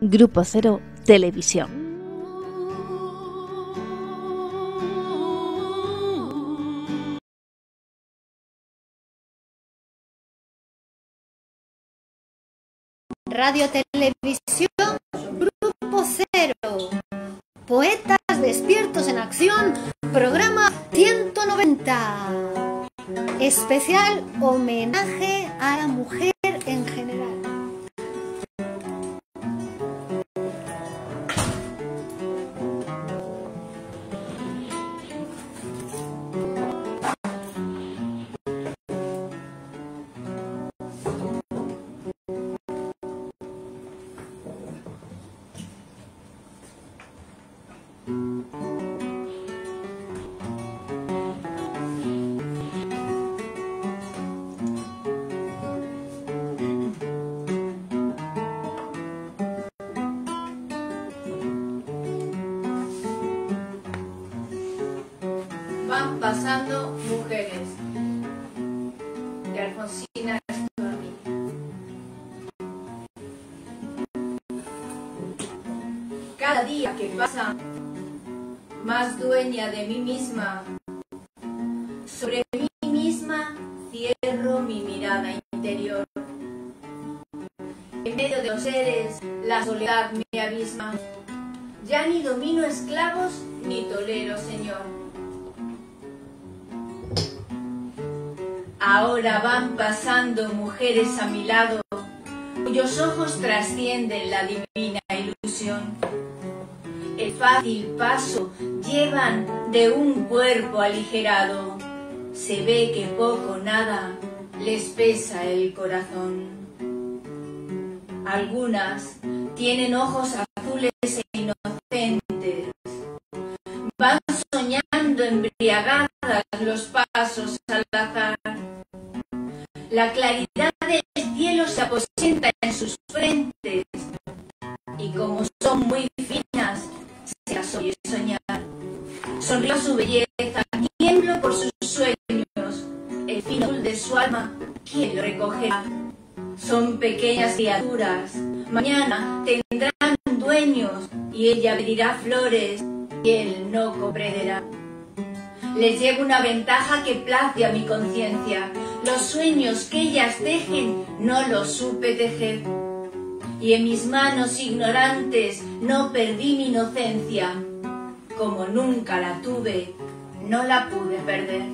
Grupo Cero Televisión. Radio Televisión Grupo Cero. Poetas despiertos en acción, programa 190. Especial homenaje a la mujer en general. Van pasando mujeres, de Alfonsina Storni. Cada día que pasa, más dueña de mí misma, sobre mí misma cierro mi mirada interior. En medio de los seres, la soledad me abisma. Ya ni domino esclavos, ni tolero señor. Ahora van pasando mujeres a mi lado, cuyos ojos trascienden la divina ilusión. El fácil paso llevan de un cuerpo aligerado. Se ve que poco nada les pesa el corazón. Algunas tienen ojos azules e inocentes. Van soñando embriagadas los pasos al azar. La claridad del cielo se aposenta en sus frentes y como son muy finas, se las oye soñar. Sonrío su belleza, tiemblo por sus sueños. El fino azul de su alma, ¿quién lo recogerá? Son pequeñas criaturas, mañana tendrán dueños y ella pedirá flores y él no comprenderá. Les llevo una ventaja que place a mi conciencia. Los sueños que ellas tejen no los supe tejer. Y en mis manos ignorantes no perdí mi inocencia. Como nunca la tuve, no la pude perder.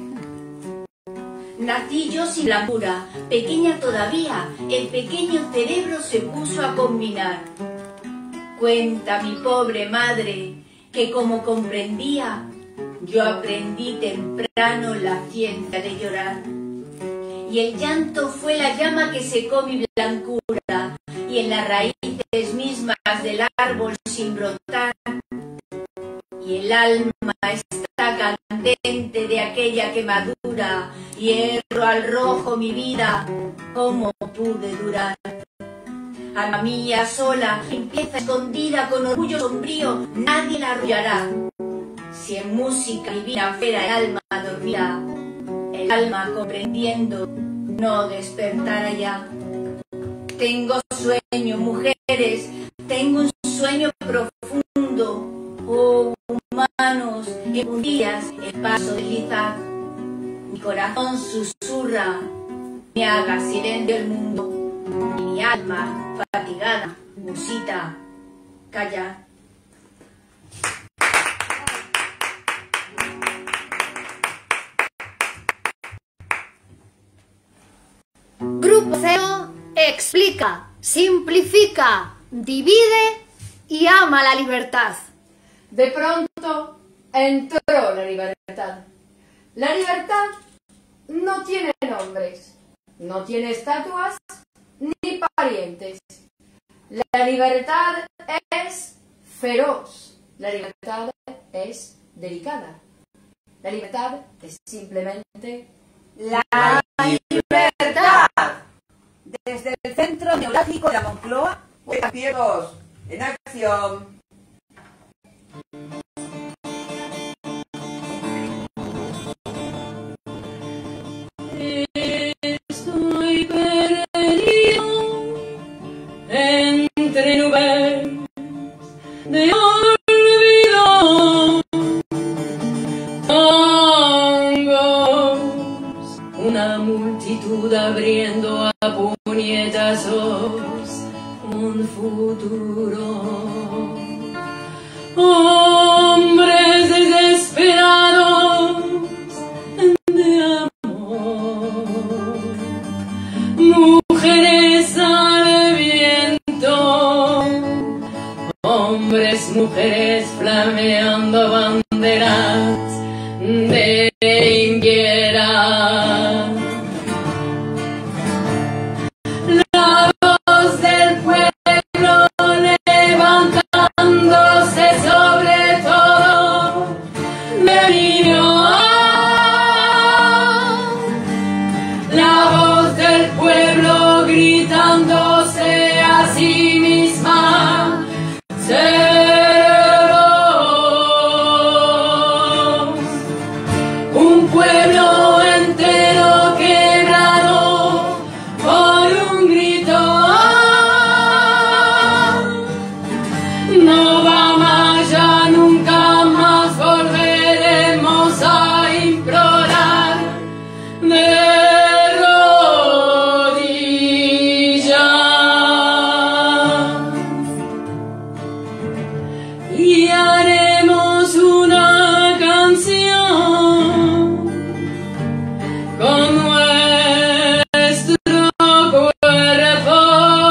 Nací yo sin blancura, pequeña todavía, el pequeño cerebro se puso a combinar. Cuenta mi pobre madre que como comprendía, yo aprendí temprano la ciencia de llorar. Y el llanto fue la llama que secó mi blancura, y en las raíces mismas del árbol sin brotar. Y el alma está candente de aquella quemadura, hierro al rojo mi vida, ¿cómo pude durar? Alma mía sola, limpieza escondida con orgullo sombrío, nadie la arrullará. Si en música divina fuera el alma dormida, el alma comprendiendo no despertara ya. Tengo sueño, mujeres, tengo un sueño profundo. Oh, humanos, en un día el paso desliza. Mi corazón susurra, me haga silencio el mundo. Y mi alma, fatigada, musita, calla. Grupo Cero explica, simplifica, divide y ama la libertad. De pronto entró la libertad. La libertad no tiene nombres, no tiene estatuas ni parientes. La libertad es feroz, la libertad es delicada. La libertad es simplemente la libertad. Desde el centro neurálgico de la Moncloa, poetas ciegos en acción. Estoy perdido entre nubes de olvido. Tangos, una multitud abriendo a puñetazos un futuro. Hombres desesperados de amor, mujeres al viento, hombres, mujeres flameando banderas de impiedad. La voz del pueblo levantándose sobre todo delirio. La voz del pueblo gritándose a sí misma. Un pueblo entero quebrado por un grito. No va más, ya nunca más volveremos a implorar de rodillas. Y haremos una canción con nuestro cuerpo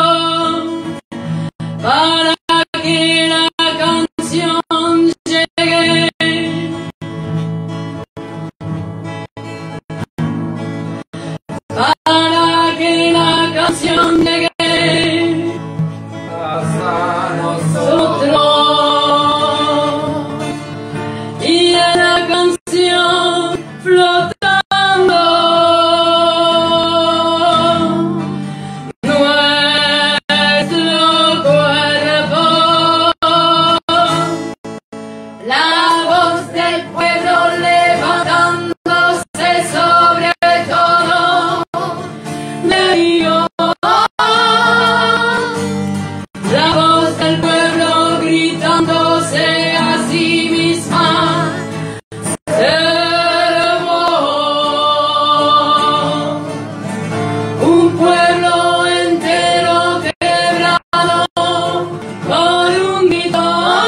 para que la canción llegue. Para que la canción llegue hasta nosotros. Y en la canción flotando nuestro cuerpo, la voz del pueblo levantándose sobre todo de Dios. La voz del pueblo gritándose a sí misma. Un pueblo entero quebrado por un grito.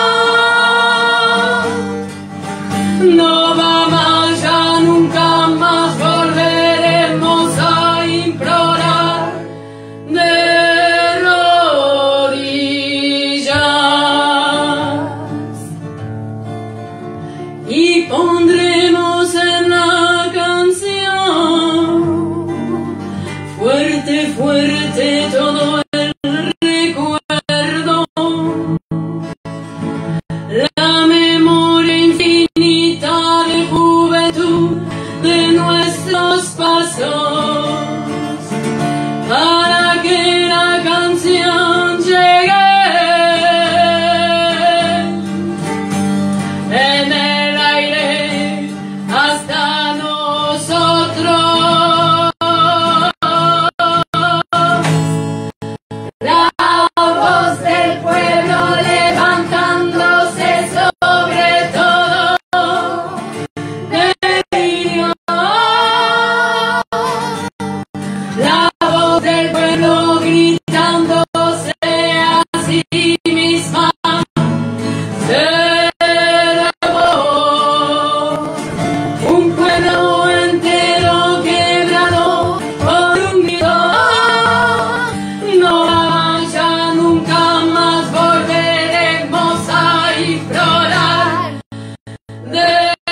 No va más, ya nunca más volveremos a implorar de rodillas. Y pondremos en la canción fuerte, fuerte todo el recuerdo, la memoria infinita de juventud de nuestros pasos, para que la canción llegue en el aire hasta nosotros. La voz del pueblo levantándose sobre todo delirio. La voz del pueblo gritándose a sí misma. Un pueblo entero quebrado por un grito. No más, ya nunca más volveremos a implorar de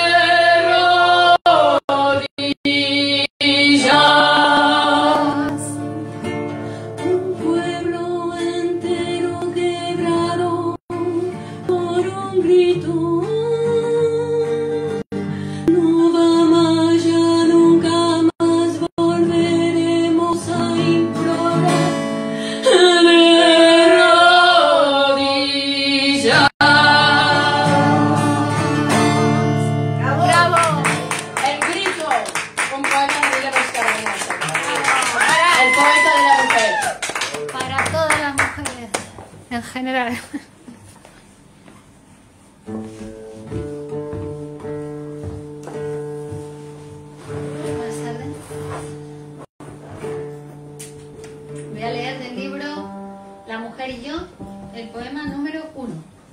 rodillas. Un pueblo entero quebrado por un grito. No va más, ya nunca más volveremos a implorar de rodillas. ¡Bravo! El grito, un poema de Miguel Oscar Hernández. El poeta de la mujer. Para todas las mujeres en general. el poema número 1.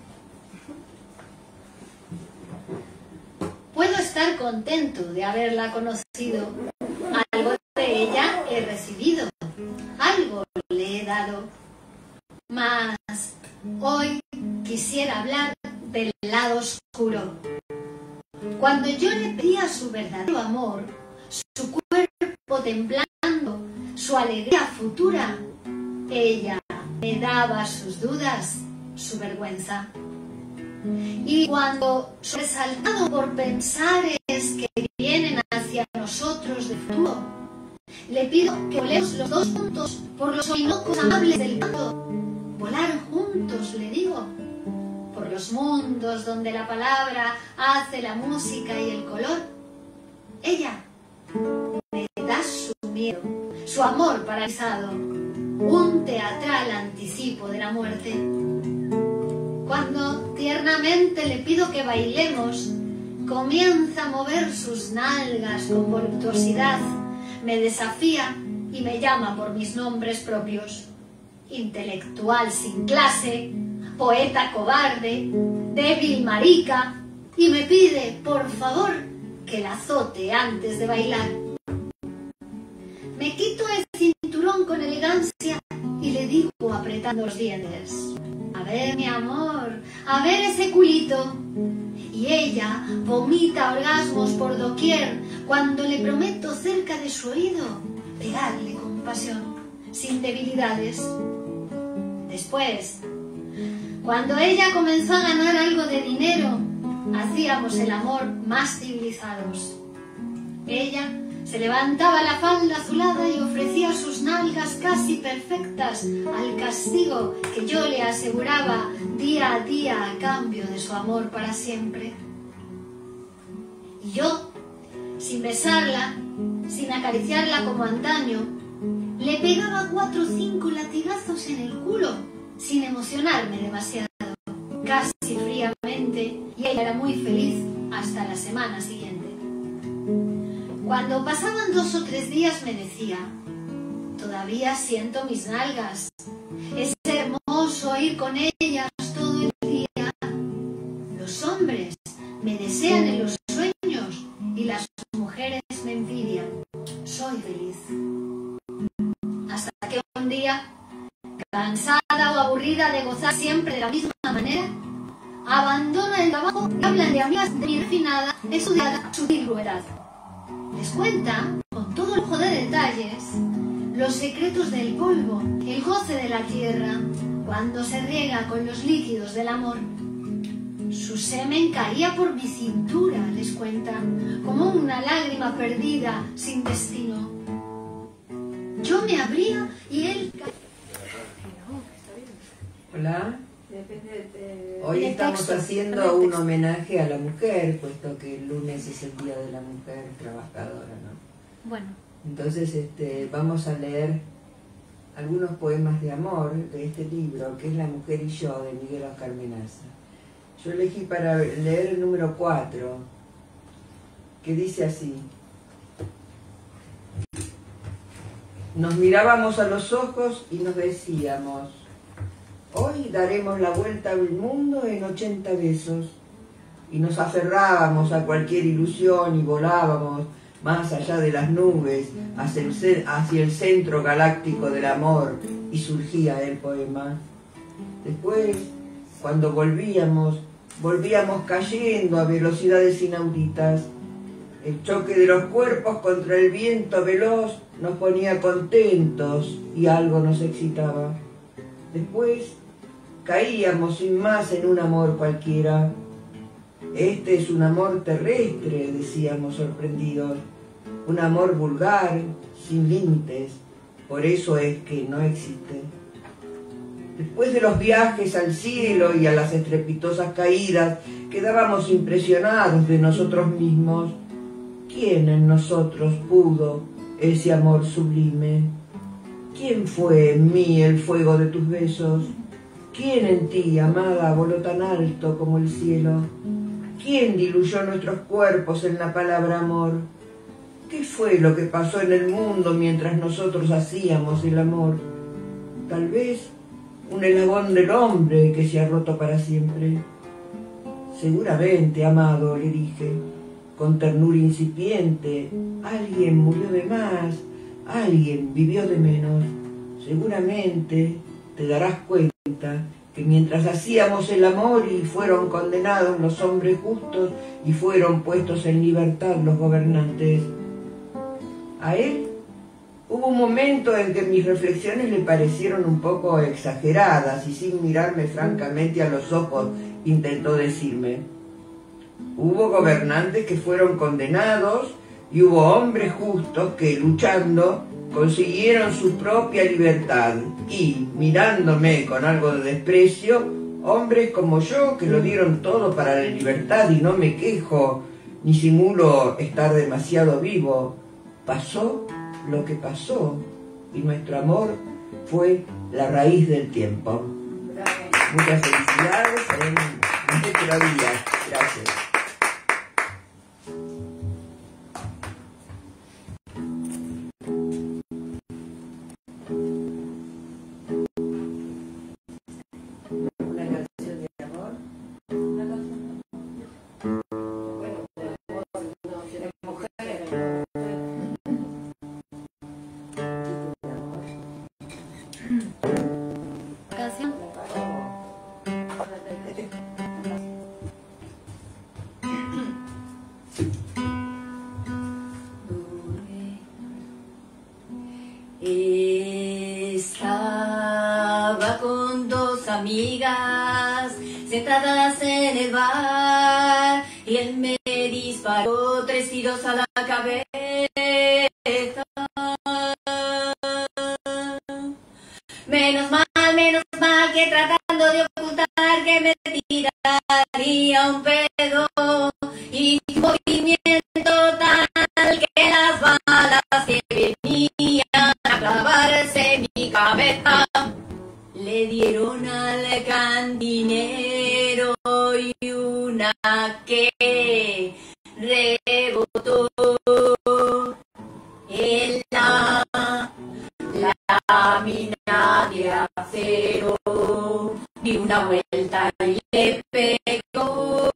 Puedo estar contento de haberla conocido. Algo de ella he recibido, algo le he dado. Mas hoy quisiera hablar del lado oscuro. Cuando yo le pedía su verdadero amor, su cuerpo temblando, su alegría futura, ella me daba sus dudas, su vergüenza. Y cuando, sobresaltado por pensares que vienen hacia nosotros de futuro, le pido que volemos los dos juntos por los orinocos amables del campo. Volar juntos, le digo, por los mundos donde la palabra hace la música y el color. Ella me da su miedo, su amor paralizado, un teatral anticipo de la muerte. Cuando tiernamente le pido que bailemos, comienza a mover sus nalgas con voluptuosidad, me desafía y me llama por mis nombres propios: intelectual sin clase, poeta cobarde, débil marica, y me pide, por favor, que la azote antes de bailar. Me quito el cinturón con elegancia y le digo apretando los dientes: a ver, mi amor, a ver ese culito. Y ella vomita orgasmos por doquier cuando le prometo cerca de su oído pegarle con pasión, sin debilidades. Después, cuando ella comenzó a ganar algo de dinero, hacíamos el amor más civilizados. Ella se levantaba la falda azulada y ofrecía sus nalgas casi perfectas al castigo que yo le aseguraba día a día a cambio de su amor para siempre. Y yo, sin besarla, sin acariciarla como antaño, le pegaba 4 o 5 latigazos en el culo, sin emocionarme demasiado, casi fríamente, y ella era muy feliz hasta la semana siguiente. Cuando pasaban 2 o 3 días me decía: todavía siento mis nalgas, es hermoso ir con ellas todo el día. Los hombres me desean en los sueños y las mujeres me envidian. Soy feliz. Hasta que un día, cansada o aburrida de gozar siempre de la misma manera, abandona el trabajo y hablan de amigas de mi refinada, estudiada, sutil ruedad. Les cuenta, con todo lujo de detalles, los secretos del polvo, el goce de la tierra, cuando se riega con los líquidos del amor. Su semen caía por mi cintura, les cuenta, como una lágrima perdida, sin destino. Yo me abría y él... Hola. Hoy estamos haciendo un homenaje a la mujer, puesto que el lunes es el Día de la Mujer Trabajadora, ¿no? Bueno. Entonces vamos a leer algunos poemas de amor de este libro, que es La mujer y yo, de Miguel Oscar Menaza. Yo elegí para leer el número 4, que dice así: nos mirábamos a los ojos y nos decíamos: hoy daremos la vuelta al mundo en 80 besos. Y nos aferrábamos a cualquier ilusión y volábamos más allá de las nubes, hacia el centro galáctico del amor, y surgía el poema. Después, cuando volvíamos cayendo a velocidades inauditas. El choque de los cuerpos contra el viento veloz nos ponía contentos y algo nos excitaba. Después caíamos sin más en un amor cualquiera. Este es un amor terrestre, decíamos sorprendidos, un amor vulgar, sin límites, por eso es que no existe. Después de los viajes al cielo y a las estrepitosas caídas, quedábamos impresionados de nosotros mismos. ¿Quién en nosotros pudo ese amor sublime? ¿Quién fue en mí el fuego de tus besos? ¿Quién en ti, amada, voló tan alto como el cielo? ¿Quién diluyó nuestros cuerpos en la palabra amor? ¿Qué fue lo que pasó en el mundo mientras nosotros hacíamos el amor? Tal vez un eslabón del hombre que se ha roto para siempre. Seguramente, amado, le dije, con ternura incipiente, alguien murió de más, alguien vivió de menos. Seguramente te darás cuenta que mientras hacíamos el amor y fueron condenados los hombres justos y fueron puestos en libertad los gobernantes, a él hubo un momento en que mis reflexiones le parecieron un poco exageradas y sin mirarme francamente a los ojos intentó decirme: hubo gobernantes que fueron condenados y hubo hombres justos que, luchando, consiguieron su propia libertad y, mirándome con algo de desprecio, hombres como yo que lo dieron todo para la libertad y no me quejo ni simulo estar demasiado vivo. Pasó lo que pasó y nuestro amor fue la raíz del tiempo. Muchas felicidades en nuestro día. Gracias. Estaba con dos amigas sentadas en el bar y él me disparó 3 tiros a la cabeza. Menos mal que tratando de ocultar que me tiraría un pedo y un movimiento tal que las balas que venían a clavarse en mi cabeza le dieron al cantinero y una que rebotó en la lámina de acero. Di una vuelta y le pegó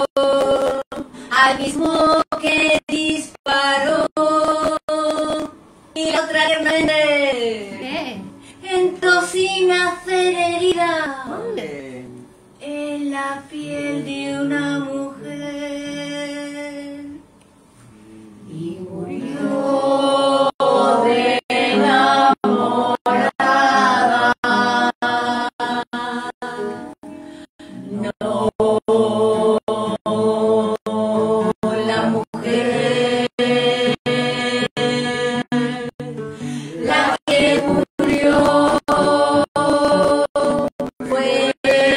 al mismo que disparó y la otra realmente entró sin hacer herida. ¿Dónde? En la piel de una mujer y murió de enamorada. No, la mujer, la que murió fue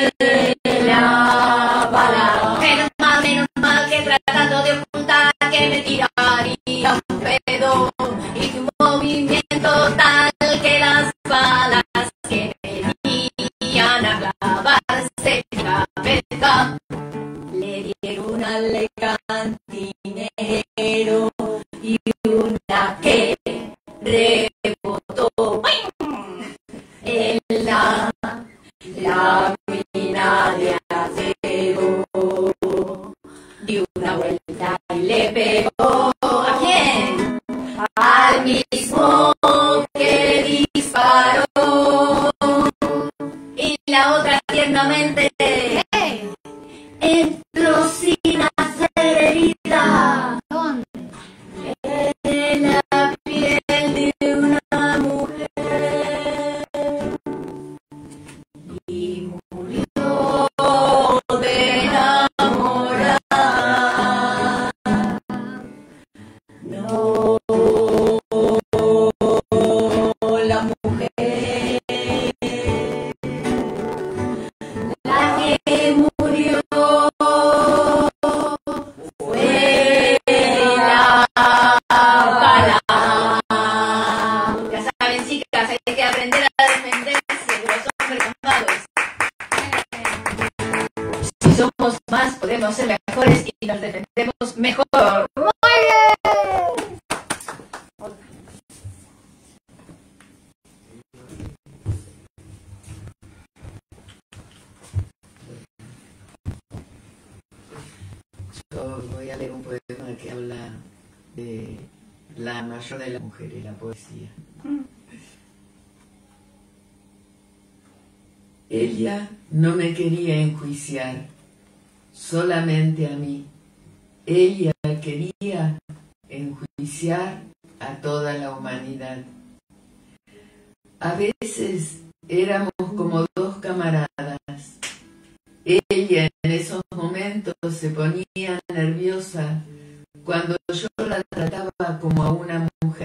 la bala. Menos mal que tratando de ocultar que me tiraría un pedo y un movimiento tal que las balas que venían a clavarse en la cabeza le dieron al cantinero y una que rebotó en la lámina de acero. Dio una vuelta y le pegó ¿a quién? Al mismo que disparó y la otra tiernamente entró sin hacer herida. ¿Dónde? En la piel de una mujer y murió de enamorada. No, la mujer, la que murió fue la bala. Ya saben, chicas, hay que aprender a defenderse de los hombres malvados. Si somos más, podemos ser mejores y nos defendemos mejor. a leer un poema que habla de la mayor de las mujeres, la poesía. Ella no me quería enjuiciar, solamente a mí. Ella quería enjuiciar a toda la humanidad. A veces éramos como dos camaradas. Ella en esos momentos se ponía nerviosa cuando yo la trataba como a una mujer.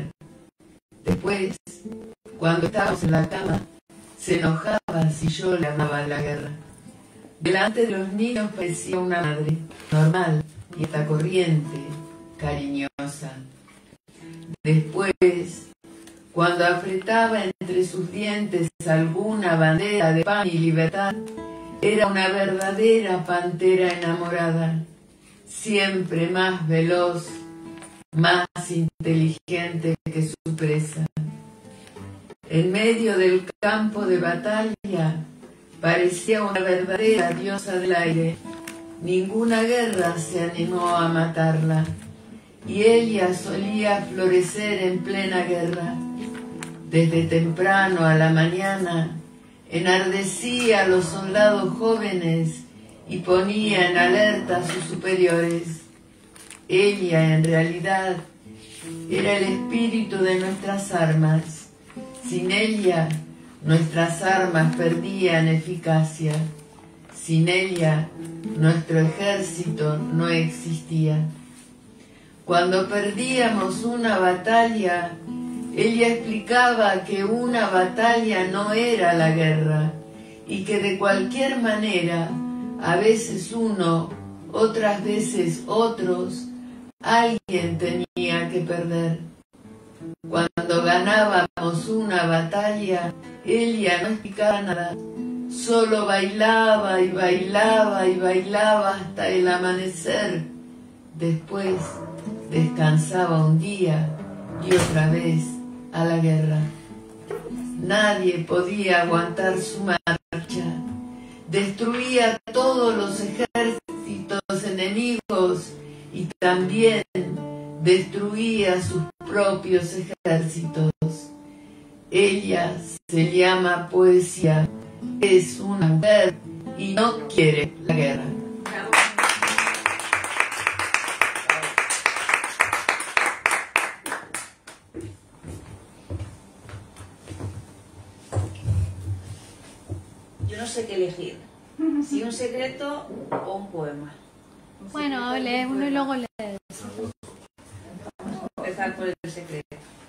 Después, cuando estábamos en la cama, se enojaba si yo le hablaba la guerra. Delante de los niños parecía una madre, normal, quieta, corriente, cariñosa. Después, cuando apretaba entre sus dientes alguna bandera de pan y libertad, era una verdadera pantera enamorada, siempre más veloz, más inteligente que su presa. En medio del campo de batalla parecía una verdadera diosa del aire. Ninguna guerra se animó a matarla, y ella solía florecer en plena guerra. Desde temprano a la mañana enardecía a los soldados jóvenes y ponía en alerta a sus superiores. Ella, en realidad, era el espíritu de nuestras armas. Sin ella, nuestras armas perdían eficacia. Sin ella, nuestro ejército no existía. Cuando perdíamos una batalla, ella explicaba que una batalla no era la guerra y que de cualquier manera, a veces uno, otras veces otros, alguien tenía que perder. Cuando ganábamos una batalla, ella no explicaba nada, solo bailaba y bailaba y bailaba hasta el amanecer. Después descansaba un día y otra vez a la guerra. Nadie podía aguantar su marcha. Destruía todos los ejércitos enemigos y también destruía sus propios ejércitos. Ella se llama poesía, es una mujer y no quiere la guerra. Yo no sé qué elegir, si un secreto o un poema. Bueno, lee uno y luego lees. Vamos a empezar por el secreto.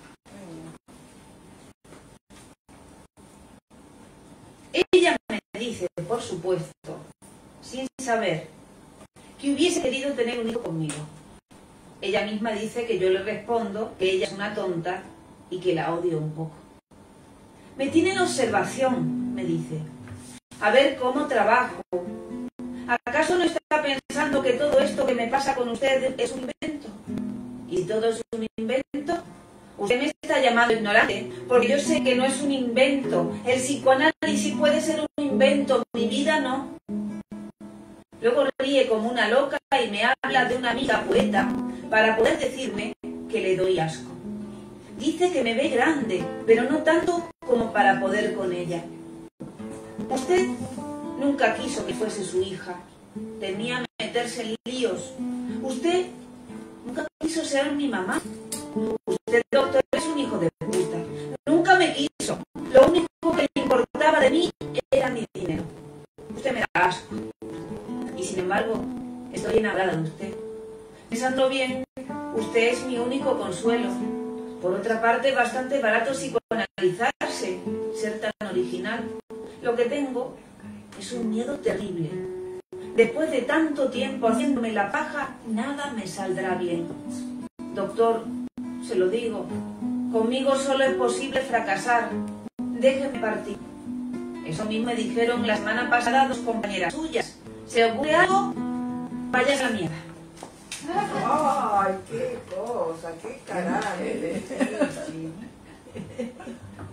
Ella me dice, por supuesto, sin saber, que hubiese querido tener un hijo conmigo. Ella misma dice que yo le respondo que ella es una tonta y que la odio un poco. Me tiene en observación, me dice, a ver cómo trabajo. ¿Acaso no está pensando que todo esto que me pasa con usted es un invento? ¿Y todo es un invento? Usted me está llamando ignorante, porque yo sé que no es un invento. El psicoanálisis puede ser un invento, mi vida no. Luego ríe como una loca y me habla de una amiga poeta para poder decirme que le doy asco. Dice que me ve grande, pero no tanto como para poder con ella. Usted nunca quiso que fuese su hija. Temía meterse en líos. Usted nunca quiso ser mi mamá. Usted, doctor, es un hijo de puta. Nunca me quiso. Lo único que le importaba de mí era mi dinero. Usted me da asco. Y sin embargo, estoy enamorada de usted. Pensando bien, usted es mi único consuelo. Por otra parte, bastante barato psicoanalizarse, ser tan original. Lo que tengo es un miedo terrible. Después de tanto tiempo haciéndome la paja, nada me saldrá bien. Doctor, se lo digo, conmigo solo es posible fracasar. Déjeme partir. Eso mismo me dijeron la semana pasada dos compañeras suyas. ¿Se ocurre algo? Vaya a la mierda. ¡Ay, qué cosa! ¡Qué carácter!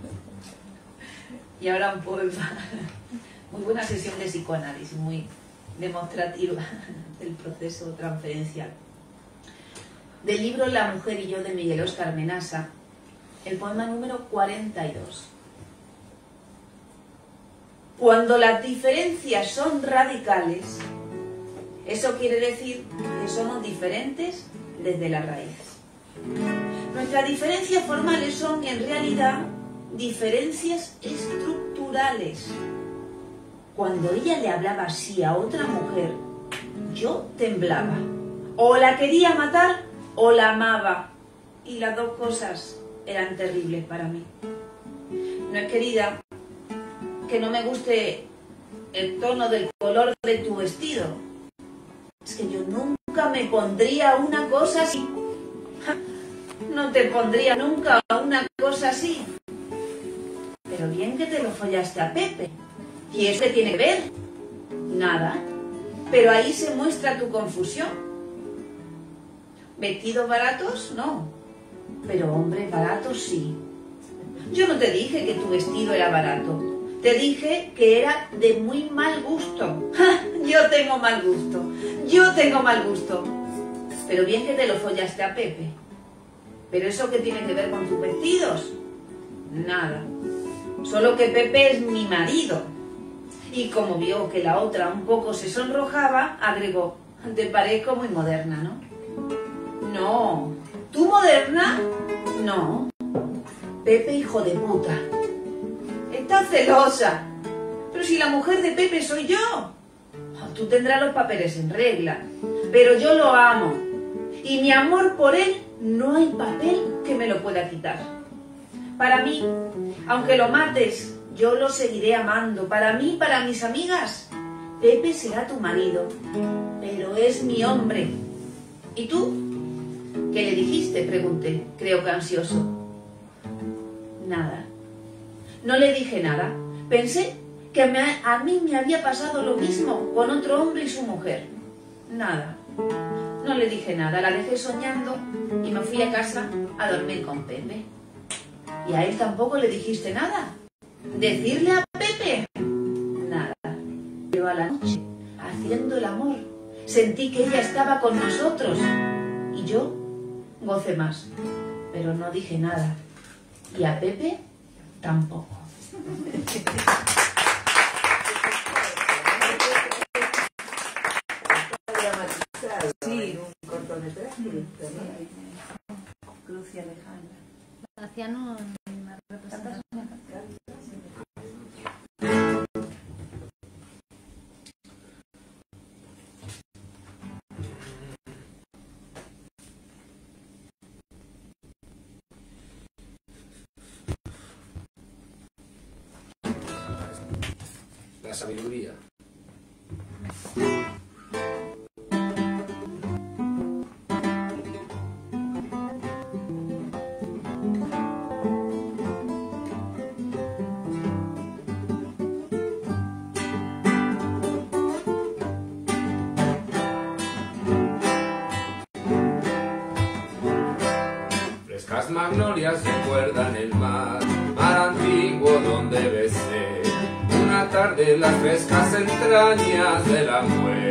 Y ahora un poema. Muy buena sesión de psicoanálisis, muy demostrativa del proceso transferencial. Del libro La mujer y yo de Miguel Óscar Menasa, el poema número 42. Cuando las diferencias son radicales, eso quiere decir que somos diferentes desde la raíz. Nuestras diferencias formales son en realidad diferencias estructurales. Cuando ella le hablaba así a otra mujer, yo temblaba. O la quería matar o la amaba. Y las dos cosas eran terribles para mí. No es, querida, que no me guste el tono del color de tu vestido. Es que yo nunca me pondría una cosa así. No te pondría nunca una cosa así. Pero bien que te lo follaste a Pepe. ¿Y eso qué tiene que ver? Nada. Pero ahí se muestra tu confusión. ¿Vestidos baratos? No. Pero hombres baratos sí. Yo no te dije que tu vestido era barato. Te dije que era de muy mal gusto. Yo tengo mal gusto. Yo tengo mal gusto. Pero bien que te lo follaste a Pepe. ¿Pero eso qué tiene que ver con tus vestidos? Nada. Solo que Pepe es mi marido. Y como vio que la otra un poco se sonrojaba, agregó: te parezco muy moderna, ¿no? No. ¿Tú moderna? No. Pepe, hijo de puta. Estás celosa. Pero si la mujer de Pepe soy yo. Tú tendrás los papeles en regla. Pero yo lo amo. Y mi amor por él no hay papel que me lo pueda quitar. Para mí, aunque lo mates, yo lo seguiré amando. Para mí y para mis amigas, Pepe será tu marido. Pero es mi hombre. ¿Y tú? ¿Qué le dijiste?, pregunté, creo que ansioso. Nada. No le dije nada. Pensé que a mí me había pasado lo mismo con otro hombre y su mujer. Nada. No le dije nada. La dejé soñando y me fui a casa a dormir con Pepe. ¿Y a él tampoco le dijiste nada? ¿Decirle a Pepe? Nada. Pero a la noche, haciendo el amor, sentí que ella estaba con nosotros. Y yo gocé más. Pero no dije nada. Y a Pepe tampoco. Sí, un cortometraje. Cruz y Alejandra. Hacía no me representa. La sabiduría. Frescas magnolias recuerdan el mar antiguo donde besé una tarde las frescas entrañas de la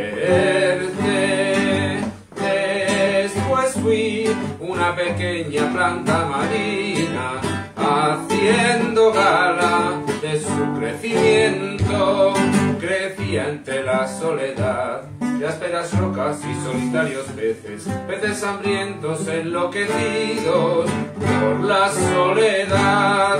muerte. Después fui una pequeña planta marina, haciendo gala de su crecimiento. Crecía entre la soledad de ásperas rocas y solitarios peces, peces hambrientos enloquecidos por la soledad.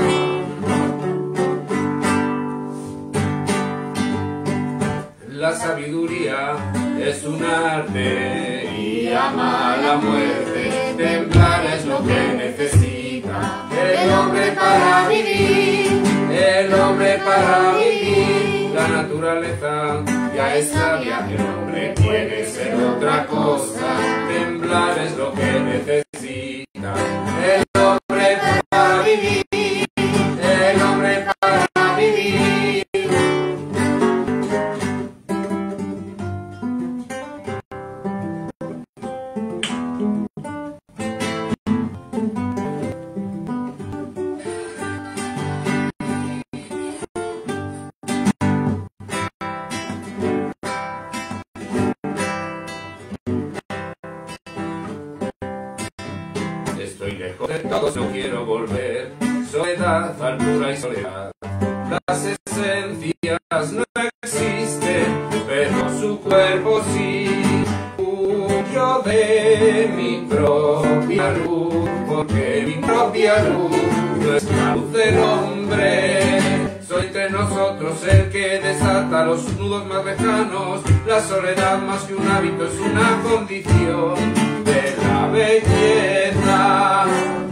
La sabiduría es un arte y ama la muerte. Temblar es lo que necesita el hombre para vivir. El hombre para vivir. La naturaleza ya es sabia, el hombre puede ser otra cosa. Temblar es lo que necesita el hombre para vivir. El hombre para vivir. lejos no quiero volver. Soledad, altura y soledad. Las esencias no existen, pero su cuerpo sí. Huyo de mi propia luz, porque mi propia luz no es la luz del hombre. Soy entre nosotros el que desata los nudos más lejanos. La soledad más que un hábito es una condición de la belleza.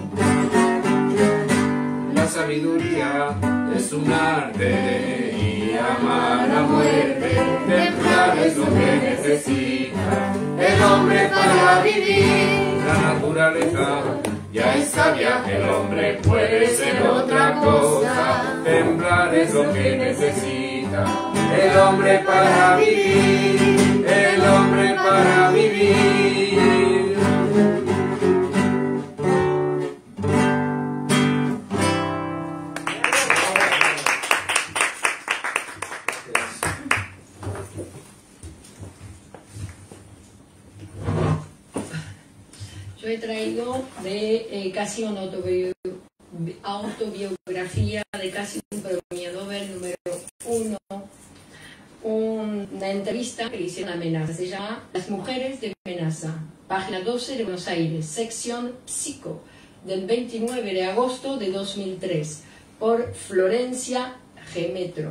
La sabiduría es un arte y amar la muerte, templar es lo que necesita el hombre para vivir. La naturaleza ya es sabia, el hombre puede ser otra cosa. Templar es lo que necesita el hombre para vivir, el hombre para vivir. Yo he traído de casi una autobiografía de casi un premio Nobel número 1, una entrevista que le hicieron a Menaza. Se llama Las mujeres de Menaza, página 12 de Buenos Aires, sección Psico, del 29 de agosto de 2003, por Florencia Gemetro.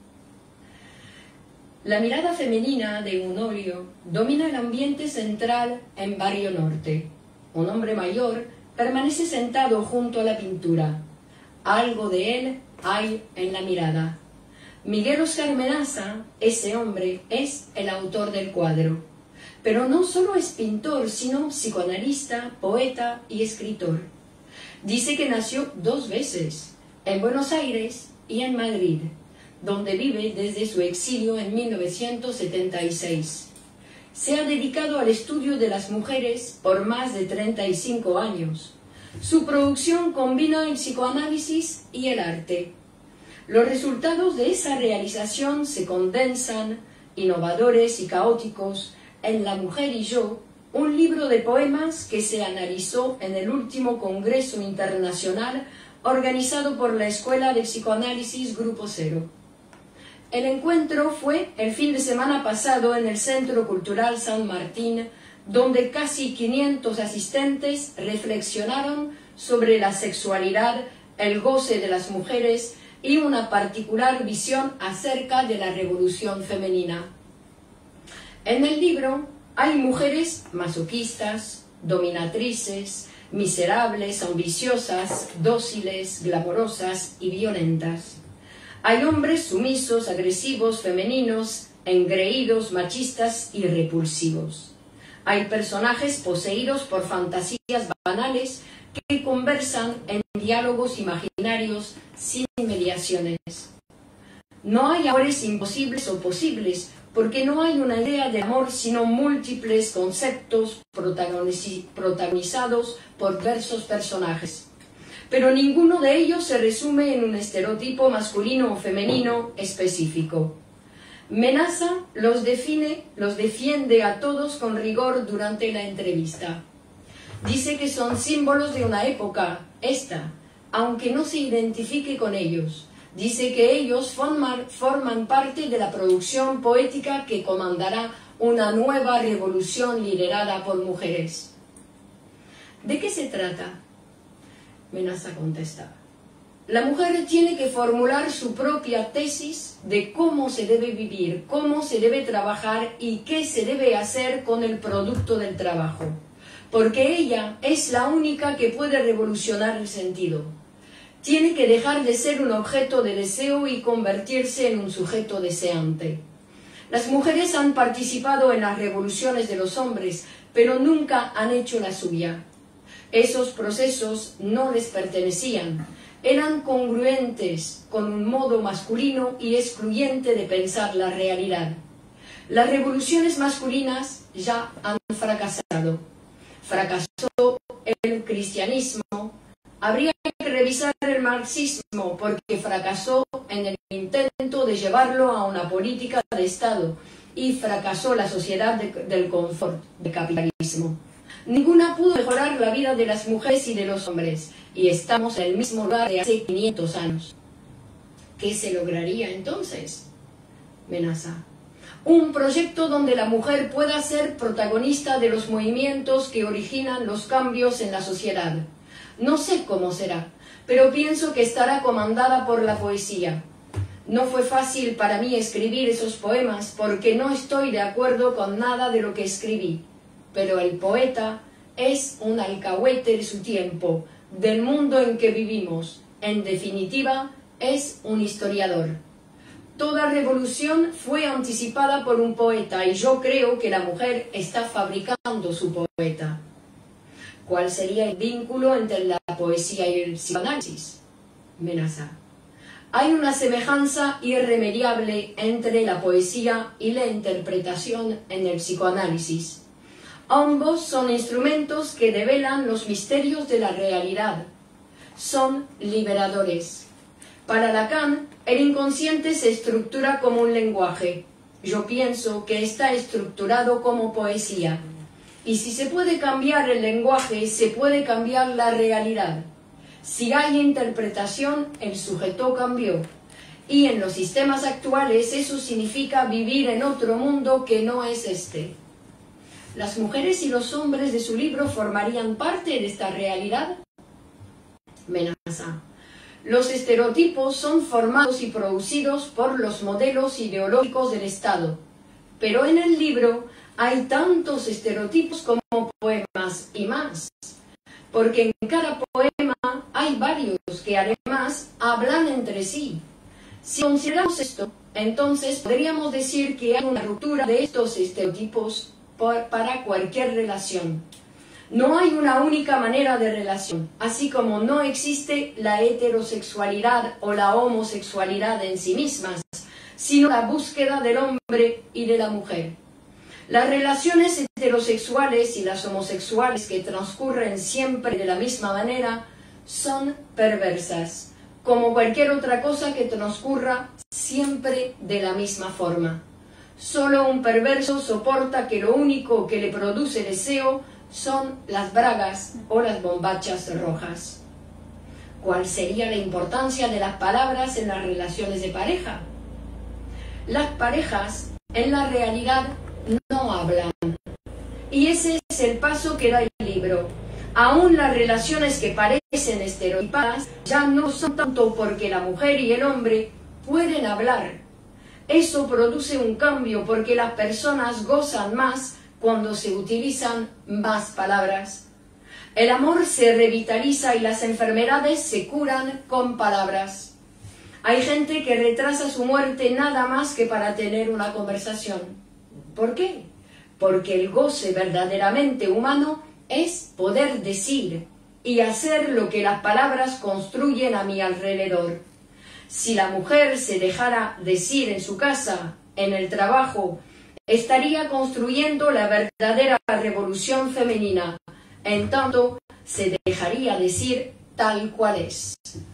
La mirada femenina de Honorio domina el ambiente central en Barrio Norte. Un hombre mayor permanece sentado junto a la pintura. Algo de él hay en la mirada. Miguel Oscar Menaza, ese hombre, es el autor del cuadro. Pero no solo es pintor, sino psicoanalista, poeta y escritor. Dice que nació 2 veces, en Buenos Aires y en Madrid, donde vive desde su exilio en 1976. Se ha dedicado al estudio de las mujeres por más de 35 años. Su producción combina el psicoanálisis y el arte. Los resultados de esa realización se condensan, innovadores y caóticos, en La mujer y yo, un libro de poemas que se analizó en el último Congreso Internacional organizado por la Escuela de Psicoanálisis Grupo Cero. El encuentro fue el fin de semana pasado en el Centro Cultural San Martín, donde casi 500 asistentes reflexionaron sobre la sexualidad, el goce de las mujeres y una particular visión acerca de la revolución femenina. En el libro hay mujeres masoquistas, dominatrices, miserables, ambiciosas, dóciles, glamorosas y violentas. Hay hombres sumisos, agresivos, femeninos, engreídos, machistas y repulsivos. Hay personajes poseídos por fantasías banales que conversan en diálogos imaginarios sin mediaciones. No hay amores imposibles o posibles, porque no hay una idea de amor sino múltiples conceptos protagonizados por diversos personajes. Pero ninguno de ellos se resume en un estereotipo masculino o femenino específico. Menaza los defiende a todos con rigor durante la entrevista. Dice que son símbolos de una época, esta, aunque no se identifique con ellos. Dice que ellos forman parte de la producción poética que comandará una nueva revolución liderada por mujeres. ¿De qué se trata? Menaza contesta: la mujer tiene que formular su propia tesis de cómo se debe vivir, cómo se debe trabajar y qué se debe hacer con el producto del trabajo, porque ella es la única que puede revolucionar el sentido. Tiene que dejar de ser un objeto de deseo y convertirse en un sujeto deseante. Las mujeres han participado en las revoluciones de los hombres, pero nunca han hecho la suya. Esos procesos no les pertenecían, eran congruentes con un modo masculino y excluyente de pensar la realidad. Las revoluciones masculinas ya han fracasado. Fracasó el cristianismo. Habría que revisar el marxismo porque fracasó en el intento de llevarlo a una política de Estado y fracasó la sociedad del confort, del capitalismo. Ninguna pudo mejorar la vida de las mujeres y de los hombres, y estamos en el mismo lugar de hace 500 años. ¿Qué se lograría entonces? Menaza. Un proyecto donde la mujer pueda ser protagonista de los movimientos que originan los cambios en la sociedad. No sé cómo será, pero pienso que estará comandada por la poesía. No fue fácil para mí escribir esos poemas porque no estoy de acuerdo con nada de lo que escribí, pero el poeta es un alcahuete de su tiempo, del mundo en que vivimos. En definitiva, es un historiador. Toda revolución fue anticipada por un poeta y yo creo que la mujer está fabricando su poeta. ¿Cuál sería el vínculo entre la poesía y el psicoanálisis? Menaza. Hay una semejanza irremediable entre la poesía y la interpretación en el psicoanálisis. Ambos son instrumentos que develan los misterios de la realidad. Son liberadores. Para Lacan, el inconsciente se estructura como un lenguaje. Yo pienso que está estructurado como poesía. Y si se puede cambiar el lenguaje, se puede cambiar la realidad. Si hay interpretación, el sujeto cambió. Y en los sistemas actuales eso significa vivir en otro mundo que no es este. ¿Las mujeres y los hombres de su libro formarían parte de esta realidad? Menaza. Los estereotipos son formados y producidos por los modelos ideológicos del Estado. Pero en el libro hay tantos estereotipos como poemas y más. Porque en cada poema hay varios que además hablan entre sí. Si consideramos esto, entonces podríamos decir que hay una ruptura de estos estereotipos para cualquier relación. No hay una única manera de relación, así como no existe la heterosexualidad o la homosexualidad en sí mismas, sino la búsqueda del hombre y de la mujer. Las relaciones heterosexuales y las homosexuales que transcurren siempre de la misma manera son perversas, como cualquier otra cosa que transcurra siempre de la misma forma. Solo un perverso soporta que lo único que le produce deseo son las bragas o las bombachas rojas. ¿Cuál sería la importancia de las palabras en las relaciones de pareja? Las parejas, en la realidad, no hablan. Y ese es el paso que da el libro. Aún las relaciones que parecen estereotipadas ya no son tanto porque la mujer y el hombre pueden hablar. Eso produce un cambio porque las personas gozan más cuando se utilizan más palabras. El amor se revitaliza y las enfermedades se curan con palabras. Hay gente que retrasa su muerte nada más que para tener una conversación. ¿Por qué? Porque el goce verdaderamente humano es poder decir y hacer lo que las palabras construyen a mi alrededor. Si la mujer se dejara decir en su casa, en el trabajo, estaría construyendo la verdadera revolución femenina. En tanto, se dejaría decir tal cual es.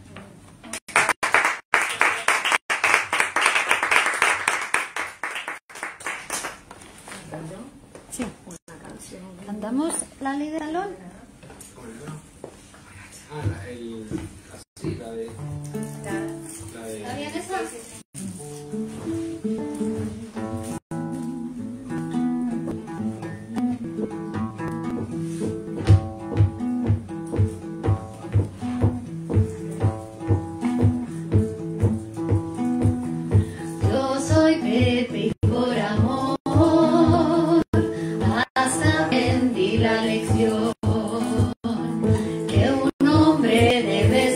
Sí, una canción. ¿Cantamos La Ley del Talón? Sí, la de... ¿Está bien esa? Yo soy Pepe y por amor hasta aprendí la lección que un hombre debe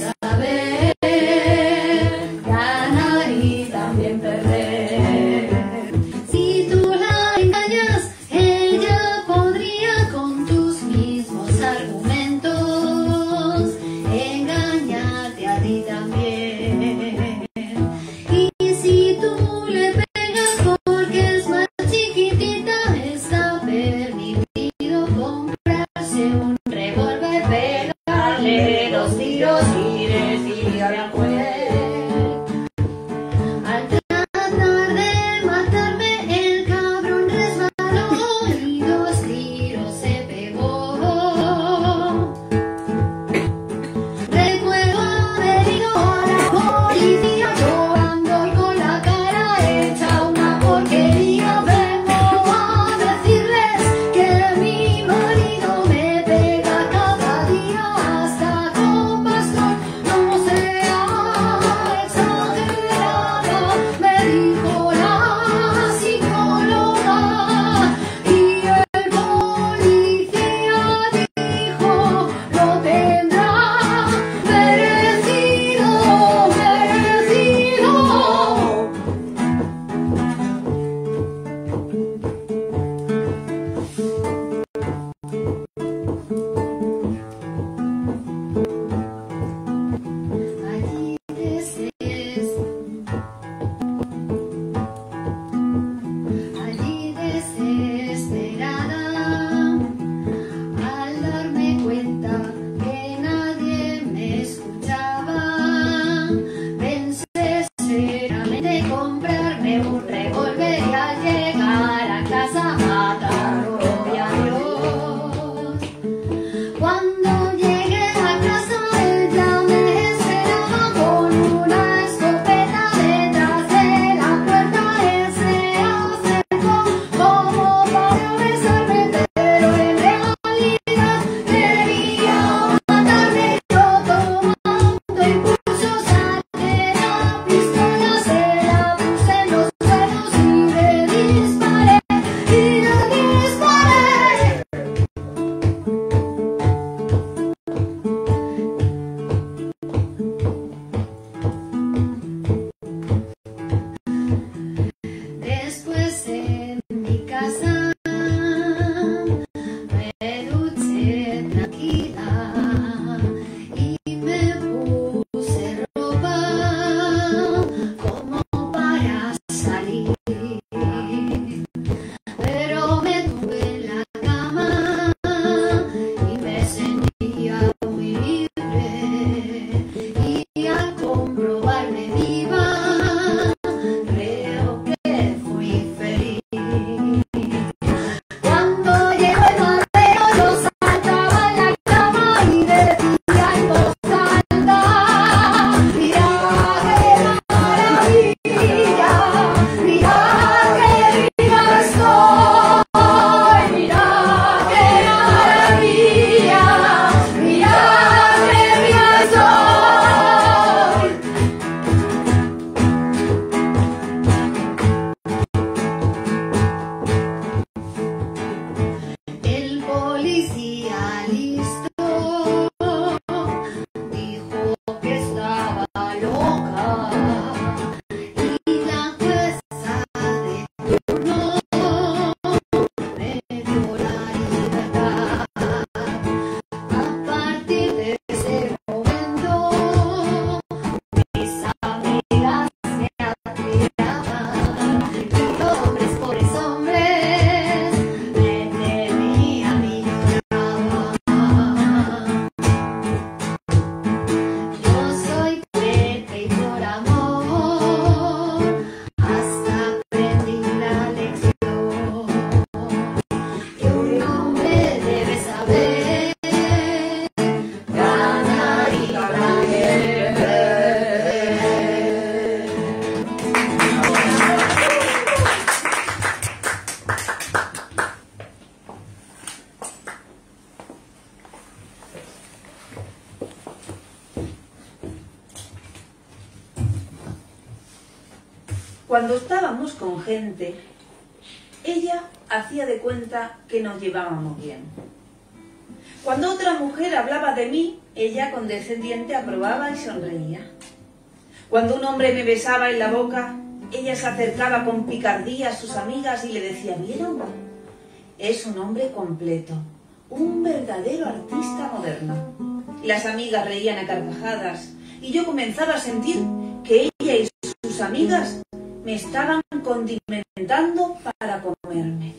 Cuando estábamos con gente, ella hacía de cuenta que nos llevábamos bien. Cuando otra mujer hablaba de mí, ella condescendiente aprobaba y sonreía. Cuando un hombre me besaba en la boca, ella se acercaba con picardía a sus amigas y le decía: ¿vieron? Es un hombre completo, un verdadero artista moderno. Y las amigas reían a carcajadas y yo comenzaba a sentir que ella y sus amigas me estaban condimentando para comerme.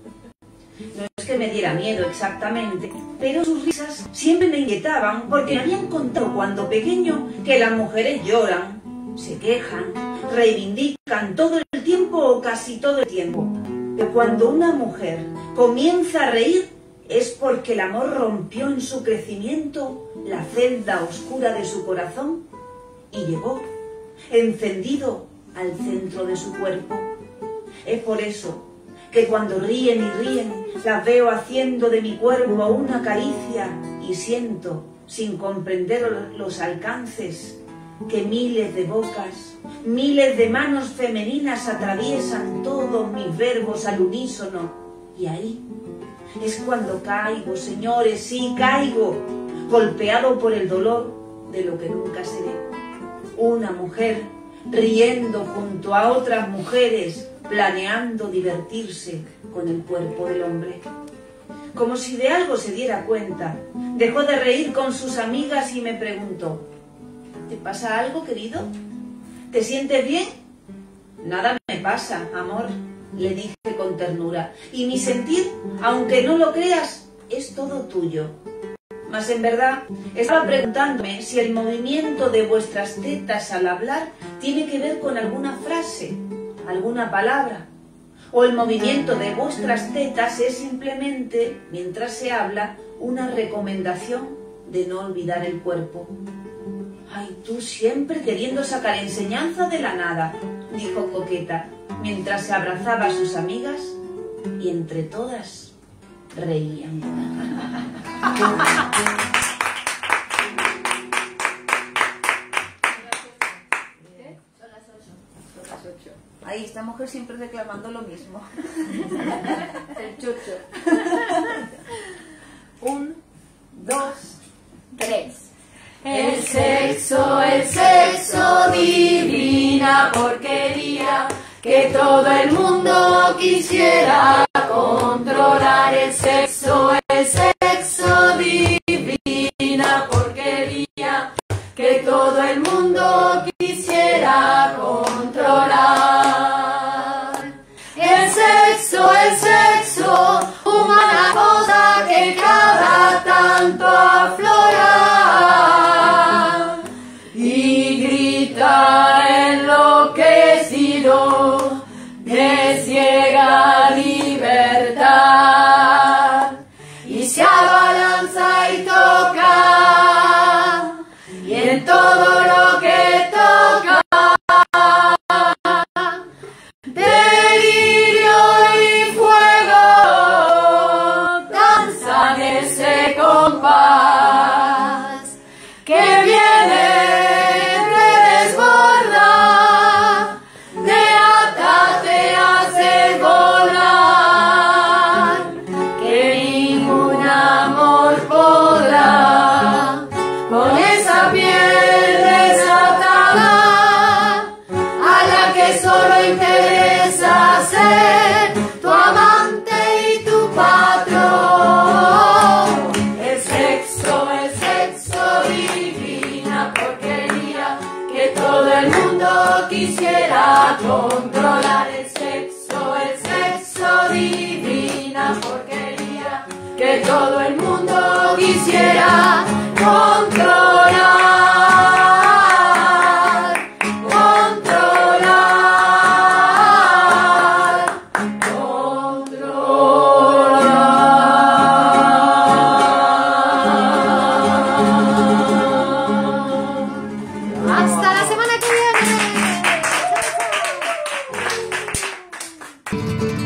No es que me diera miedo exactamente, pero sus risas siempre me inquietaban porque me habían contado cuando pequeño que las mujeres lloran, se quejan, reivindican todo el tiempo o casi todo el tiempo. Pero cuando una mujer comienza a reír es porque el amor rompió en su crecimiento la celda oscura de su corazón y llegó, encendido, al centro de su cuerpo. Es por eso que cuando ríen y ríen, las veo haciendo de mi cuerpo una caricia y siento, sin comprender los alcances, que miles de bocas, miles de manos femeninas atraviesan todos mis verbos al unísono. Y ahí es cuando caigo, señores, sí, caigo, golpeado por el dolor de lo que nunca seré. Una mujer riendo junto a otras mujeres, planeando divertirse con el cuerpo del hombre. Como si de algo se diera cuenta, dejó de reír con sus amigas y me preguntó: ¿te pasa algo, querido? ¿Te sientes bien? Nada me pasa, amor, le dije con ternura, y mi sentir, aunque no lo creas, es todo tuyo. Mas en verdad estaba preguntándome si el movimiento de vuestras tetas al hablar tiene que ver con alguna frase, alguna palabra, o el movimiento de vuestras tetas es simplemente, mientras se habla, una recomendación de no olvidar el cuerpo. Ay, tú siempre queriendo sacar enseñanza de la nada, dijo coqueta, mientras se abrazaba a sus amigas y entre todas reían. Ahí esta mujer siempre reclamando lo mismo. El chucho. 1, 2, 3. El sexo, divina porquería, que todo el mundo quisiera controlar. El sexo, divina porquería, que todo el mundo quisiera controlar. El sexo, humana cosa que cada tanto aflora y grita enloquecido de ciega libertad y se abalanza y toca y en todo lo que toca delirio y fuego danzan ese compás que viene de desbordar, de atarte hace volar, que ningún amor podrá con esa piel desatada a la que solo interesa ser tu amante y tu patrón. El sexo, divina porquería, que todo el mundo quisiera controlar. El sexo, divina porquería, que todo el mundo quisiera controlar. ¡Hasta la semana que viene!